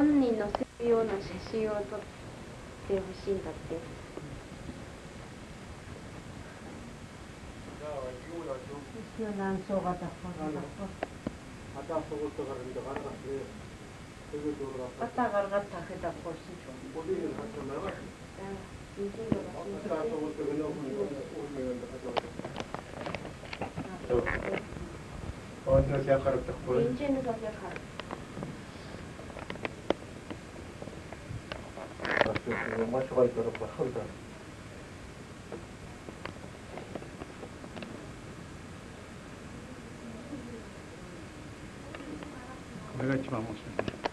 本人の専用の写真を撮ってほしいんだって。 これが一番面白い。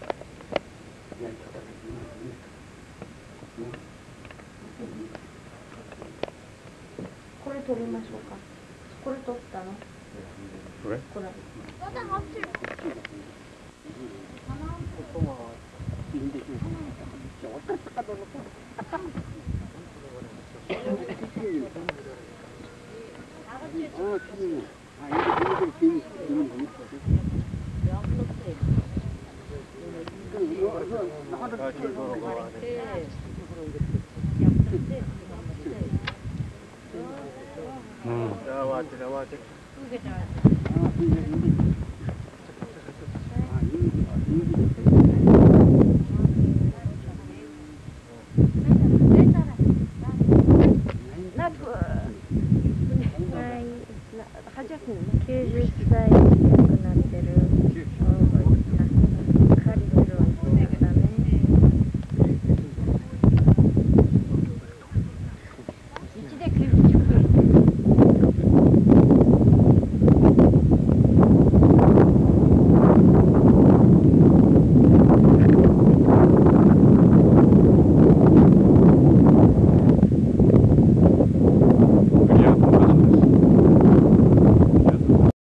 これ撮りましょうか。これ撮ったの？ これ？ これ。 rawat.